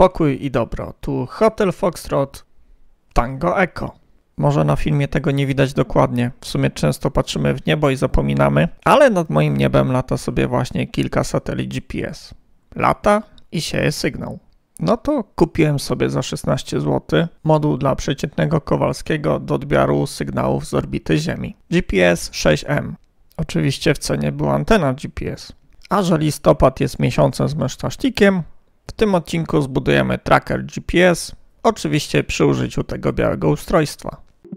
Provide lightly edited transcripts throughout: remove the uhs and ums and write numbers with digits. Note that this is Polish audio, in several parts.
Pokój i dobro. Tu Hotel Foxtrot, Tango Echo. Może na filmie tego nie widać dokładnie. W sumie często patrzymy w niebo i zapominamy, ale nad moim niebem lata sobie właśnie kilka satelit GPS. Lata i sieje sygnał. No to kupiłem sobie za 16 zł moduł dla przeciętnego Kowalskiego do odbioru sygnałów z orbity Ziemi. GPS 6M. Oczywiście w cenie była antena GPS. A że listopad jest miesiącem z mesztasztikiem, w tym odcinku zbudujemy tracker GPS, oczywiście przy użyciu tego białego ustrojstwa.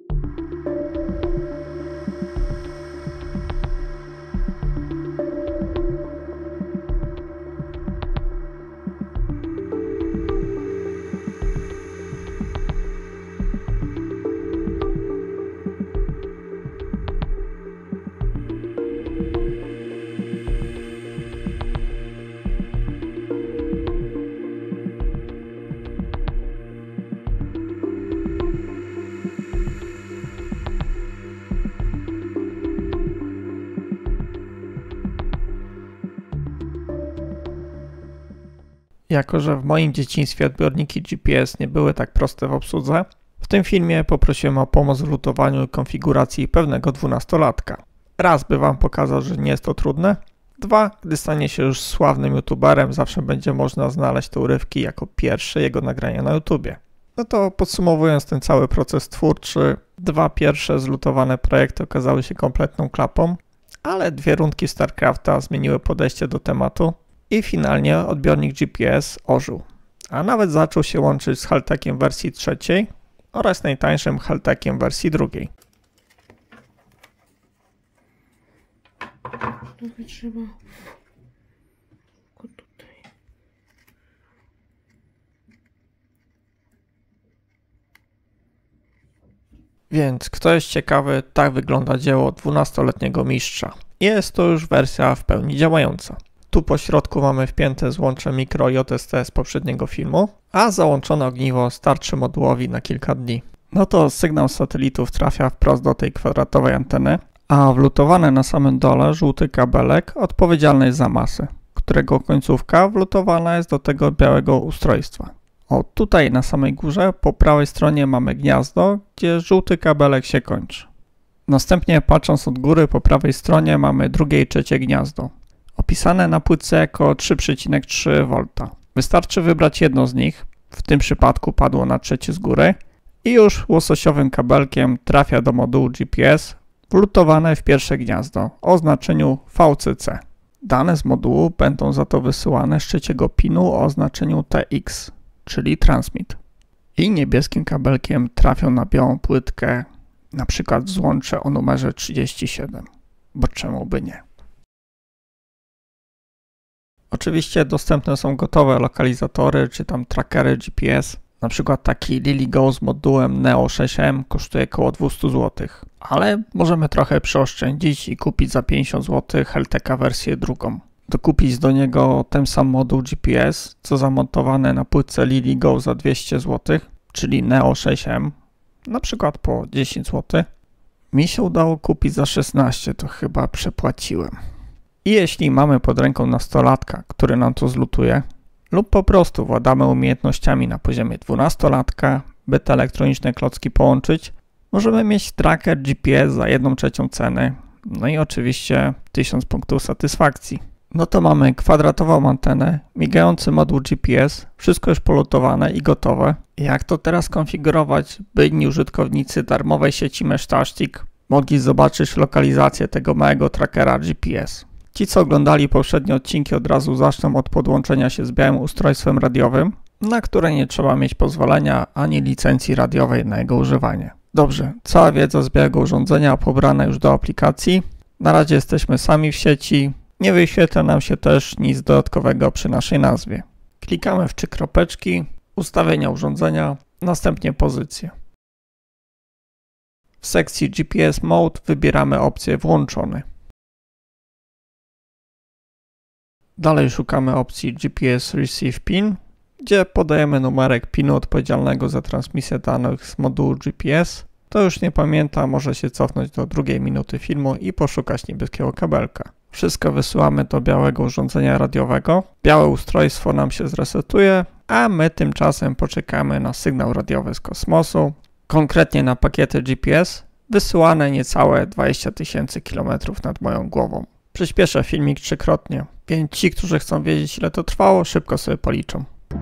Jako że w moim dzieciństwie odbiorniki GPS nie były tak proste w obsłudze, w tym filmie poprosiłem o pomoc w lutowaniu i konfiguracji pewnego 12-latka. Raz, by wam pokazać, że nie jest to trudne. Dwa, gdy stanie się już sławnym youtuberem, zawsze będzie można znaleźć te urywki jako pierwsze jego nagrania na YouTubie. No to podsumowując ten cały proces twórczy, dwa pierwsze zlutowane projekty okazały się kompletną klapą, ale dwie rundki StarCrafta zmieniły podejście do tematu. I finalnie odbiornik GPS ożył, a nawet zaczął się łączyć z Halteciem wersji trzeciej oraz najtańszym Halteciem wersji drugiej. Trochę trzeba go tutaj. Więc kto jest ciekawy, tak wygląda dzieło 12-letniego mistrza. Jest to już wersja w pełni działająca. Tu po środku mamy wpięte złącze mikro JST z poprzedniego filmu, a załączone ogniwo starczy modułowi na kilka dni. No to sygnał z satelitów trafia wprost do tej kwadratowej anteny, a wlutowany na samym dole żółty kabelek odpowiedzialny jest za masę, którego końcówka wlutowana jest do tego białego ustrojstwa. O, tutaj na samej górze po prawej stronie mamy gniazdo, gdzie żółty kabelek się kończy. Następnie patrząc od góry po prawej stronie mamy drugie i trzecie gniazdo. Opisane na płytce jako 3,3 V. Wystarczy wybrać jedno z nich, w tym przypadku padło na trzecie z góry i już łososiowym kabelkiem trafia do modułu GPS wlutowane w pierwsze gniazdo o oznaczeniu VCC. Dane z modułu będą za to wysyłane z trzeciego pinu o oznaczeniu TX, czyli transmit. I niebieskim kabelkiem trafią na białą płytkę, na przykład w złącze o numerze 37, bo czemu by nie. Oczywiście dostępne są gotowe lokalizatory czy tam trackery GPS. Na przykład taki LilyGo z modułem Neo 6M kosztuje około 200 zł. Ale możemy trochę przeoszczędzić i kupić za 50 zł Halteca wersję drugą. Dokupić do niego ten sam moduł GPS, co zamontowany na płytce LilyGo za 200 zł, czyli Neo 6M, na przykład po 10 zł. Mi się udało kupić za 16, to chyba przepłaciłem. I jeśli mamy pod ręką nastolatka, który nam to zlutuje, lub po prostu władamy umiejętnościami na poziomie 12-latka, by te elektroniczne klocki połączyć, możemy mieć tracker GPS za 1/3 ceny, no i oczywiście 1000 punktów satysfakcji. No to mamy kwadratową antenę, migający moduł GPS, wszystko już polutowane i gotowe. Jak to teraz konfigurować, by inni użytkownicy darmowej sieci Meshtastic mogli zobaczyć lokalizację tego małego trackera GPS? Ci, co oglądali poprzednie odcinki, od razu zaczną od podłączenia się z białym ustrojstwem radiowym, na które nie trzeba mieć pozwolenia ani licencji radiowej na jego używanie. Dobrze, cała wiedza z białego urządzenia pobrana już do aplikacji. Na razie jesteśmy sami w sieci, nie wyświetla nam się też nic dodatkowego przy naszej nazwie. Klikamy w 3 kropeczki, ustawienia urządzenia, następnie pozycję. W sekcji GPS Mode wybieramy opcję włączony. Dalej szukamy opcji GPS Receive PIN, gdzie podajemy numerek PIN-u odpowiedzialnego za transmisję danych z modułu GPS. To już nie pamięta, może się cofnąć do 2 minuty filmu i poszukać niebieskiego kabelka. Wszystko wysyłamy do białego urządzenia radiowego. Białe ustrojstwo nam się zresetuje a my tymczasem poczekamy na sygnał radiowy z kosmosu, konkretnie na pakiety GPS wysyłane niecałe 20 000 km nad moją głową. Przyspieszę filmik trzykrotnie, więc ci, którzy chcą wiedzieć, ile to trwało, szybko sobie policzą.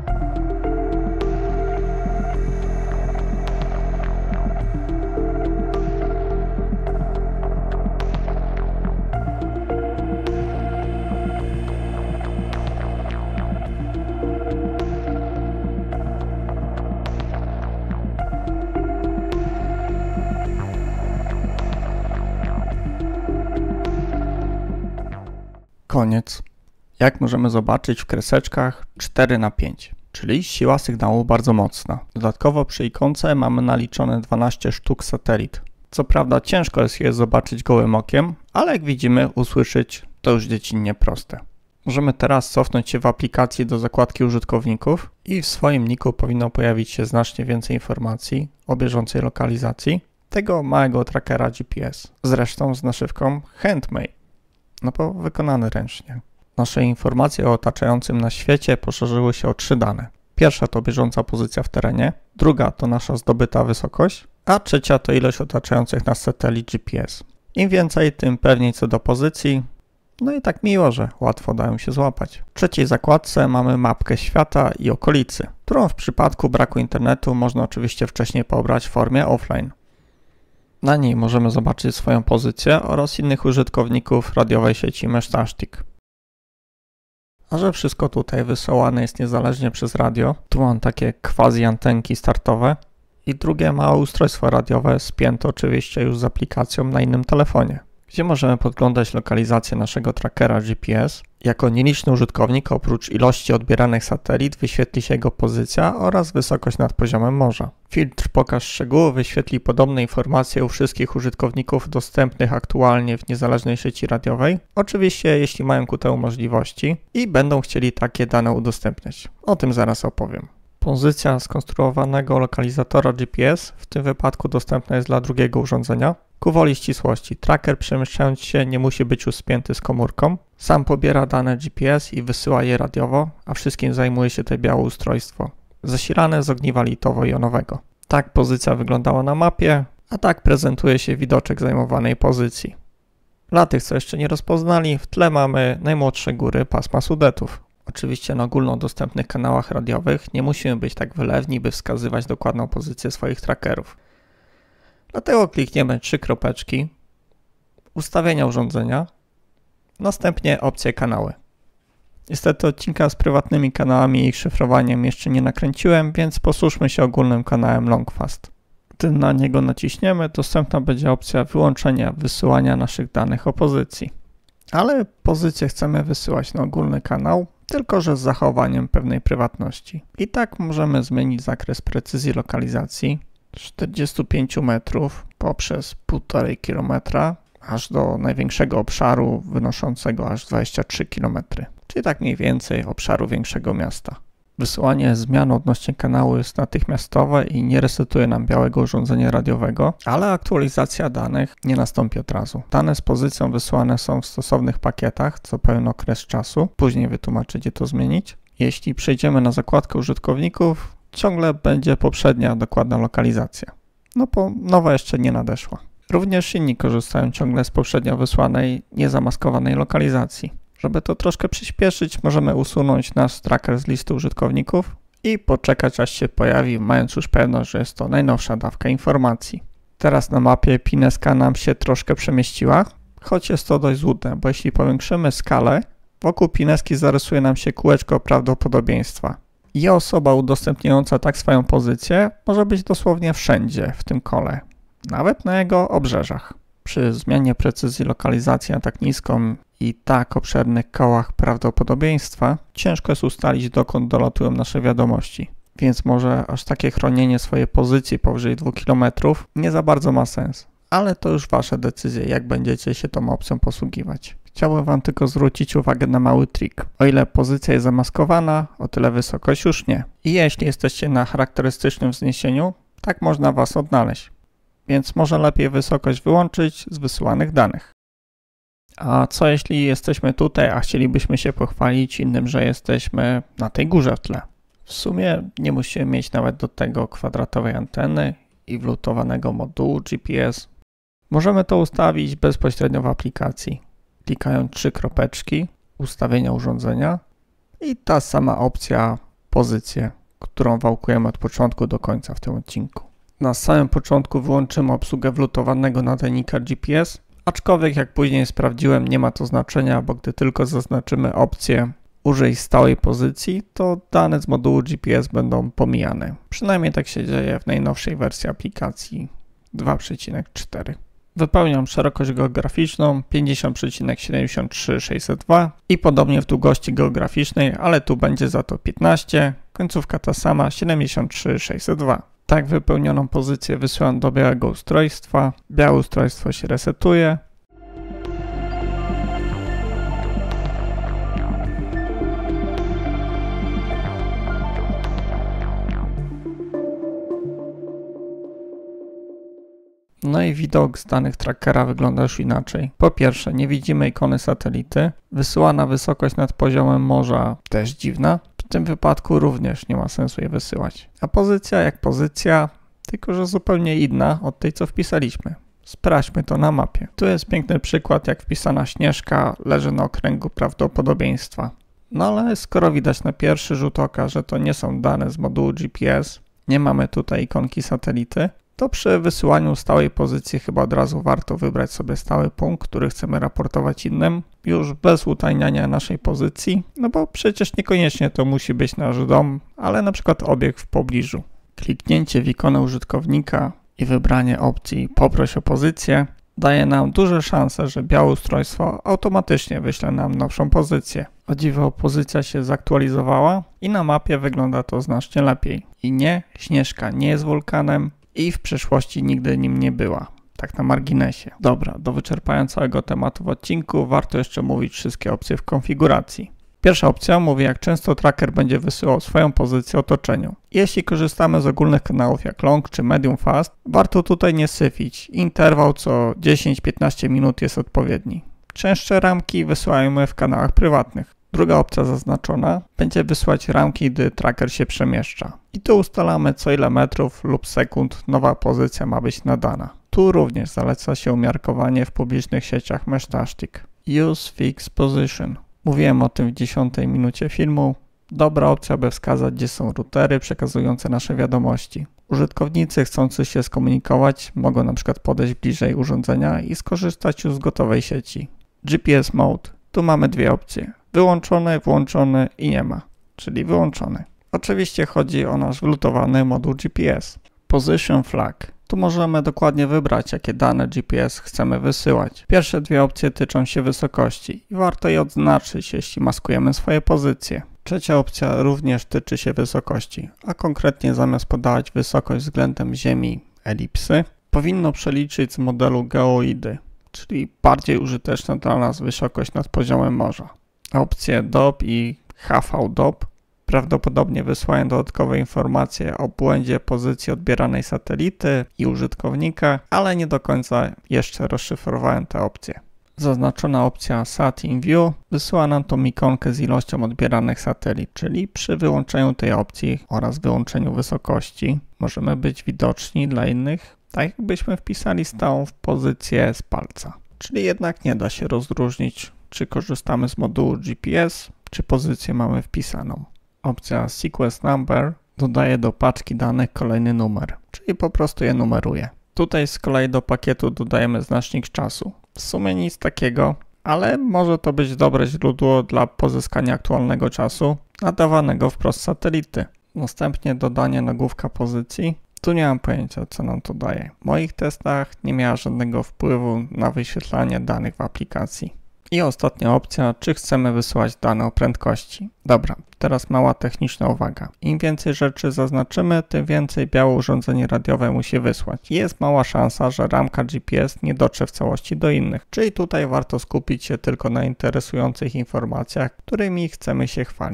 Koniec. Jak możemy zobaczyć w kreseczkach 4:5, czyli siła sygnału bardzo mocna. Dodatkowo przy ikonce mamy naliczone 12 sztuk satelit. Co prawda ciężko jest je zobaczyć gołym okiem, ale jak widzimy, usłyszeć to już dziecinnie proste. Możemy teraz cofnąć się w aplikacji do zakładki użytkowników i w swoim niku powinno pojawić się znacznie więcej informacji o bieżącej lokalizacji tego małego trackera GPS. Zresztą z naszywką Handmade. No bo wykonany ręcznie. Nasze informacje o otaczającym nas świecie poszerzyły się o 3 dane. Pierwsza to bieżąca pozycja w terenie, druga to nasza zdobyta wysokość, a trzecia to ilość otaczających nas satelit GPS. Im więcej, tym pewniej co do pozycji. No i tak miło, że łatwo dają się złapać. W trzeciej zakładce mamy mapkę świata i okolicy, którą w przypadku braku internetu można oczywiście wcześniej pobrać w formie offline. Na niej możemy zobaczyć swoją pozycję oraz innych użytkowników radiowej sieci Meshtastic. A że wszystko tutaj wysyłane jest niezależnie przez radio, tu mam takie quasi antenki startowe i drugie małe ustrojstwo radiowe spięte oczywiście już z aplikacją na innym telefonie, gdzie możemy podglądać lokalizację naszego trackera GPS. Jako nieliczny użytkownik oprócz ilości odbieranych satelit wyświetli się jego pozycja oraz wysokość nad poziomem morza. Filtr Pokaż szczegóły wyświetli podobne informacje u wszystkich użytkowników dostępnych aktualnie w niezależnej sieci radiowej, oczywiście jeśli mają ku temu możliwości i będą chcieli takie dane udostępniać. O tym zaraz opowiem. Pozycja skonstruowanego lokalizatora GPS w tym wypadku dostępna jest dla drugiego urządzenia. Ku woli ścisłości, tracker przemieszczając się nie musi być uspięty z komórką. Sam pobiera dane GPS i wysyła je radiowo, a wszystkim zajmuje się to białe ustrojstwo, zasilane z ogniwa litowo-jonowego. Tak pozycja wyglądała na mapie, a tak prezentuje się widoczek zajmowanej pozycji. Dla tych, co jeszcze nie rozpoznali, w tle mamy najmłodsze góry pasma Sudetów. Oczywiście na ogólnodostępnych kanałach radiowych nie musimy być tak wylewni, by wskazywać dokładną pozycję swoich trackerów. Dlatego klikniemy 3 kropeczki, ustawienia urządzenia, następnie opcje kanały. Niestety odcinka z prywatnymi kanałami i ich szyfrowaniem jeszcze nie nakręciłem, więc posłużmy się ogólnym kanałem Longfast. Gdy na niego naciśniemy, dostępna będzie opcja wyłączenia wysyłania naszych danych o pozycji. Ale pozycję chcemy wysyłać na ogólny kanał, tylko że z zachowaniem pewnej prywatności. I tak możemy zmienić zakres precyzji lokalizacji 45 metrów poprzez 1,5 km aż do największego obszaru wynoszącego aż 23 km, czyli tak mniej więcej obszaru większego miasta. Wysyłanie zmian odnośnie kanału jest natychmiastowe i nie resetuje nam białego urządzenia radiowego, ale aktualizacja danych nie nastąpi od razu. Dane z pozycją wysyłane są w stosownych pakietach co pewien okres czasu, później wytłumaczę, gdzie to zmienić. Jeśli przejdziemy na zakładkę użytkowników, ciągle będzie poprzednia dokładna lokalizacja, no bo nowa jeszcze nie nadeszła. Również inni korzystają ciągle z poprzednio wysłanej, niezamaskowanej lokalizacji. Żeby to troszkę przyspieszyć, możemy usunąć nasz tracker z listy użytkowników i poczekać, aż się pojawi, mając już pewność, że jest to najnowsza dawka informacji. Teraz na mapie pineska nam się troszkę przemieściła, choć jest to dość złudne, bo jeśli powiększymy skalę, wokół pineski zarysuje nam się kółeczko prawdopodobieństwa. I osoba udostępniająca tak swoją pozycję może być dosłownie wszędzie w tym kole, nawet na jego obrzeżach. Przy zmianie precyzji lokalizacji na tak niską i tak obszernych kołach prawdopodobieństwa ciężko jest ustalić, dokąd dolatują nasze wiadomości, więc może aż takie chronienie swojej pozycji powyżej 2 km nie za bardzo ma sens. Ale to już wasze decyzje, jak będziecie się tą opcją posługiwać. Chciałbym wam tylko zwrócić uwagę na mały trik. O ile pozycja jest zamaskowana, o tyle wysokość już nie. I jeśli jesteście na charakterystycznym wzniesieniu, tak można was odnaleźć. Więc może lepiej wysokość wyłączyć z wysyłanych danych. A co jeśli jesteśmy tutaj, a chcielibyśmy się pochwalić innym, że jesteśmy na tej górze w tle? W sumie nie musimy mieć nawet do tego kwadratowej anteny i wlutowanego modułu GPS. Możemy to ustawić bezpośrednio w aplikacji, klikając 3 kropeczki, ustawienia urządzenia i ta sama opcja pozycję, którą wałkujemy od początku do końca w tym odcinku. Na samym początku wyłączymy obsługę wlutowanego nadajnika GPS, aczkolwiek jak później sprawdziłem, nie ma to znaczenia, bo gdy tylko zaznaczymy opcję użyj stałej pozycji, to dane z modułu GPS będą pomijane. Przynajmniej tak się dzieje w najnowszej wersji aplikacji 2.4. Wypełniam szerokość geograficzną 50,73602 i podobnie w długości geograficznej, ale tu będzie za to 15, końcówka ta sama 73602. Tak wypełnioną pozycję wysyłam do białego ustrojstwa, białe ustrojstwo się resetuje. No i widok z danych trackera wygląda już inaczej. Po pierwsze, nie widzimy ikony satelity. Wysyłana wysokość nad poziomem morza też dziwna. W tym wypadku również nie ma sensu jej wysyłać. A pozycja jak pozycja, tylko że zupełnie inna od tej, co wpisaliśmy. Sprawdźmy to na mapie. Tu jest piękny przykład, jak wpisana Śnieżka leży na okręgu prawdopodobieństwa. No ale skoro widać na pierwszy rzut oka, że to nie są dane z modułu GPS, nie mamy tutaj ikonki satelity, to przy wysyłaniu stałej pozycji chyba od razu warto wybrać sobie stały punkt, który chcemy raportować innym, już bez utajniania naszej pozycji, no bo przecież niekoniecznie to musi być nasz dom, ale na przykład obiekt w pobliżu. Kliknięcie w ikonę użytkownika i wybranie opcji poproś o pozycję daje nam duże szanse, że białe ustrojstwo automatycznie wyśle nam nowszą pozycję. O dziwo pozycja się zaktualizowała i na mapie wygląda to znacznie lepiej. I nie, Śnieżka nie jest wulkanem, i w przeszłości nigdy nim nie była. Tak na marginesie. Dobra, do wyczerpania całego tematu w odcinku warto jeszcze mówić wszystkie opcje w konfiguracji. Pierwsza opcja mówi, jak często tracker będzie wysyłał swoją pozycję otoczeniu. Jeśli korzystamy z ogólnych kanałów jak long czy medium fast, warto tutaj nie syfić. Interwał co 10-15 minut jest odpowiedni. Częstsze ramki wysyłajmy w kanałach prywatnych. Druga opcja zaznaczona będzie wysłać ramki, gdy tracker się przemieszcza. I tu ustalamy, co ile metrów lub sekund nowa pozycja ma być nadana. Tu również zaleca się umiarkowanie w publicznych sieciach Meshtastic. Use Fixed Position. Mówiłem o tym w 10 minucie filmu. Dobra opcja, by wskazać, gdzie są routery przekazujące nasze wiadomości. Użytkownicy chcący się skomunikować mogą na przykład podejść bliżej urządzenia i skorzystać już z gotowej sieci. GPS Mode. Tu mamy dwie opcje. Wyłączony, włączony i nie ma, czyli wyłączony. Oczywiście chodzi o nasz wlutowany moduł GPS. Position Flag. Tu możemy dokładnie wybrać, jakie dane GPS chcemy wysyłać. Pierwsze dwie opcje tyczą się wysokości i warto je odznaczyć, jeśli maskujemy swoje pozycje. Trzecia opcja również tyczy się wysokości, a konkretnie zamiast podawać wysokość względem Ziemi elipsy, powinno przeliczyć z modelu geoidy, czyli bardziej użyteczna dla nas wysokość nad poziomem morza. Opcje DOP i HV-DOP prawdopodobnie wysłają dodatkowe informacje o błędzie pozycji odbieranej satelity i użytkownika, ale nie do końca jeszcze rozszyfrowałem te opcje. Zaznaczona opcja Sat in View wysyła nam tą ikonkę z ilością odbieranych satelit, czyli przy wyłączeniu tej opcji oraz wyłączeniu wysokości możemy być widoczni dla innych, tak jakbyśmy wpisali stałą pozycję z palca. Czyli jednak nie da się rozróżnić, czy korzystamy z modułu GPS, czy pozycję mamy wpisaną. Opcja Sequence Number dodaje do paczki danych kolejny numer, czyli po prostu je numeruje. Tutaj z kolei do pakietu dodajemy znacznik czasu. W sumie nic takiego, ale może to być dobre źródło dla pozyskania aktualnego czasu nadawanego wprost z satelity. Następnie dodanie nagłówka pozycji. Tu nie mam pojęcia, co nam to daje. W moich testach nie miała żadnego wpływu na wyświetlanie danych w aplikacji. I ostatnia opcja, czy chcemy wysyłać dane o prędkości. Dobra, teraz mała techniczna uwaga. Im więcej rzeczy zaznaczymy, tym więcej białe urządzenie radiowe musi wysłać. Jest mała szansa, że ramka GPS nie dotrze w całości do innych. Czyli tutaj warto skupić się tylko na interesujących informacjach, którymi chcemy się chwalić.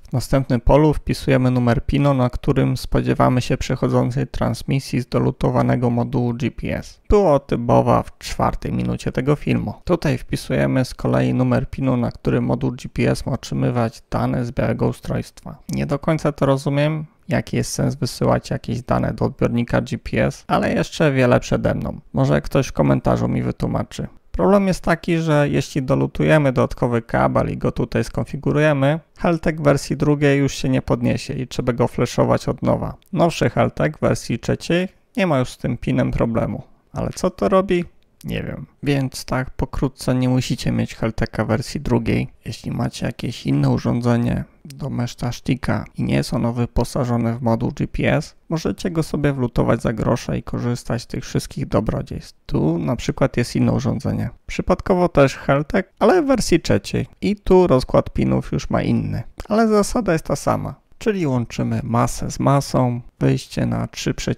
W następnym polu wpisujemy numer PIN-u, na którym spodziewamy się przechodzącej transmisji z dolutowanego modułu GPS. Było typowa w 4 minucie tego filmu. Tutaj wpisujemy z kolei numer PIN-u, na którym moduł GPS ma otrzymywać dane z białego ustrojstwa. Nie do końca to rozumiem, jaki jest sens wysyłać jakieś dane do odbiornika GPS, ale jeszcze wiele przede mną. Może ktoś w komentarzu mi wytłumaczy. Problem jest taki, że jeśli dolutujemy dodatkowy kabel i go tutaj skonfigurujemy, Heltec wersji drugiej już się nie podniesie i trzeba go flashować od nowa. Nowszy Heltec wersji trzeciej nie ma już z tym pinem problemu. Ale co to robi? Nie wiem. Więc tak pokrótce nie musicie mieć Helteca wersji drugiej. Jeśli macie jakieś inne urządzenie do Meshta-Sztika i nie jest ono wyposażone w moduł GPS, możecie go sobie wlutować za grosze i korzystać z tych wszystkich dobrodziejstw. Tu na przykład jest inne urządzenie. Przypadkowo też Heltec, ale w wersji trzeciej. I tu rozkład pinów już ma inny. Ale zasada jest ta sama. Czyli łączymy masę z masą, wyjście na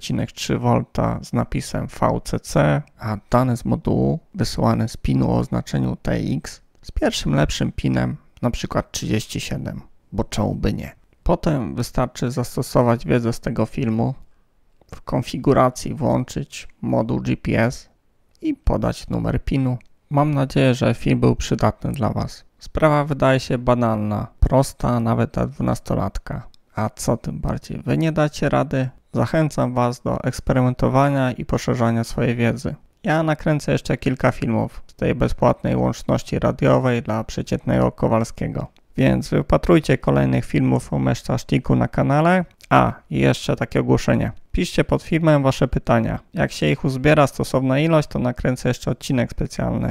3,3 V z napisem VCC, a dane z modułu wysyłane z pinu o oznaczeniu TX z pierwszym lepszym pinem, na przykład 37, bo czemu by nie. Potem wystarczy zastosować wiedzę z tego filmu, w konfiguracji włączyć moduł GPS i podać numer pinu. Mam nadzieję, że film był przydatny dla Was. Sprawa wydaje się banalna, prosta nawet dla 12-latka. A co tym bardziej Wy nie dacie rady? Zachęcam Was do eksperymentowania i poszerzania swojej wiedzy. Ja nakręcę jeszcze kilka filmów z tej bezpłatnej łączności radiowej dla przeciętnego Kowalskiego. Więc wypatrujcie kolejnych filmów o Meshta-Sztiku na kanale. A, i jeszcze takie ogłoszenie. Piszcie pod filmem Wasze pytania. Jak się ich uzbiera stosowna ilość, to nakręcę jeszcze odcinek specjalny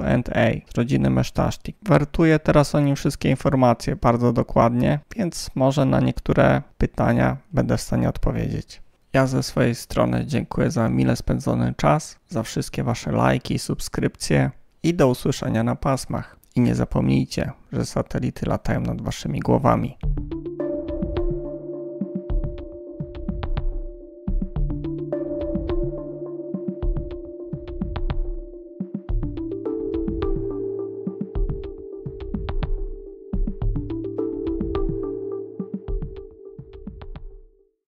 Q&A z rodziny Meshta-Sztik. Wertuję teraz o nim wszystkie informacje bardzo dokładnie, więc może na niektóre pytania będę w stanie odpowiedzieć. Ja ze swojej strony dziękuję za mile spędzony czas, za wszystkie Wasze lajki i subskrypcje i do usłyszenia na pasmach. I nie zapomnijcie, że satelity latają nad Waszymi głowami.